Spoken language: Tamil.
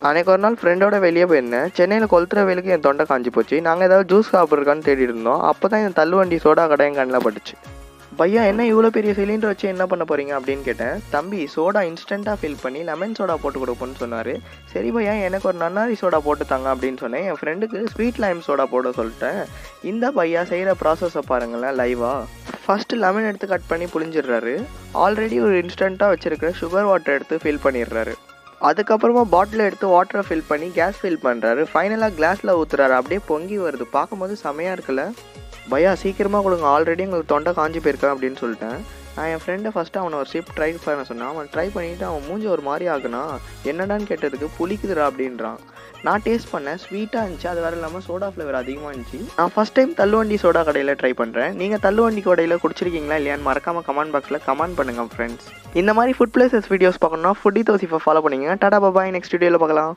அன்னைக்கு ஒரு நாள் ஃப்ரெண்டோட வெளியே போயிருந்தேன். சென்னையில் கொளுத்துற வெயிலுக்கு என் தொண்டை காஞ்சி போச்சு. நாங்கள் ஏதாவது ஜூஸ் சாப்பிட்ருக்கான்னு தேடி இருந்தோம். அப்போ தான் என் தள்ளுவண்டி சோடா கடை என் கண்ணில் பட்டுச்சு. பையா என்ன இவ்வளோ பெரிய சிலிண்டர் வச்சு என்ன பண்ண போகிறீங்க அப்படின்னு கேட்டேன். தம்பி சோடா இன்ஸ்டண்ட்டாக ஃபில் பண்ணி லெமன் சோடா போட்டு கொடுப்போன்னு சொன்னார். சரி பையா எனக்கு ஒரு நன்னாரி சோடா போட்டு தாங்க அப்படின்னு சொன்னேன். என் ஃப்ரெண்டுக்கு ஸ்வீட் லைம் சோடா போட சொல்லிட்டேன். இந்த பையா செய்கிற ப்ராசஸை பாருங்களேன் லைவா. ஃபஸ்ட்டு லெமன் எடுத்து கட் பண்ணி புளிஞ்சிடுறாரு. ஆல்ரெடி ஒரு இன்ஸ்டண்ட்டாக வச்சுருக்கிற சுகர் வாட்டர் எடுத்து ஃபில் பண்ணிடுறாரு. அதுக்கப்புறமா பாட்டில் எடுத்து வாட்டரை ஃபில் பண்ணி கேஸ் ஃபில் பண்ணுறாரு. ஃபைனலாக கிளாஸில் ஊற்றுறாரு. அப்படியே பொங்கி வருது. பார்க்கும்போது செமையாக இருக்குல்ல. பையா சீக்கிரமாக கொடுங்க, ஆல்ரெடி எங்களுக்கு தொண்டை காஞ்சி போயிருக்கேன் அப்படின்னு சொல்லிட்டேன். நான் என் ஃப்ரெண்டை ஃபஸ்ட்டு அவனை ஒரு சிப் ட்ரை பண்ண சொன்னேன். அவன் ட்ரை பண்ணிவிட்டு அவன் மூஞ்சி ஒரு மாதிரி ஆகுனா. என்னடான்னு கேட்டதுக்கு புளிக்குதுரா அப்படின்றான். நான் டேஸ்ட் பண்ணேன், ஸ்வீட்டாக இருந்துச்சு. அது வேறு இல்லாமல் சோடா ஃப்ளேவர் அதிகமாக இருந்துச்சு. நான் ஃபஸ்ட் டைம் தள்ளுவண்டி சோடா கடையில் ட்ரை பண்ணுறேன். நீங்கள் தள்ளுவண்டி கடையில் குடிச்சிருக்கீங்களா இல்லையான்னு மறக்காமல் கமெண்ட் பாக்ஸில் கமெண்ட் பண்ணுங்கள் ஃப்ரெண்ட்ஸ். இந்த மாதிரி ஃபுட் பிளேசஸ் வீடியோஸ் பார்க்கணுன்னா ஃபுட்டி தோசிஃபை ஃபாலோ பண்ணிங்க. டாடா பாபாய், நெக்ஸ்ட் வீடியோவில் பார்க்கலாம்.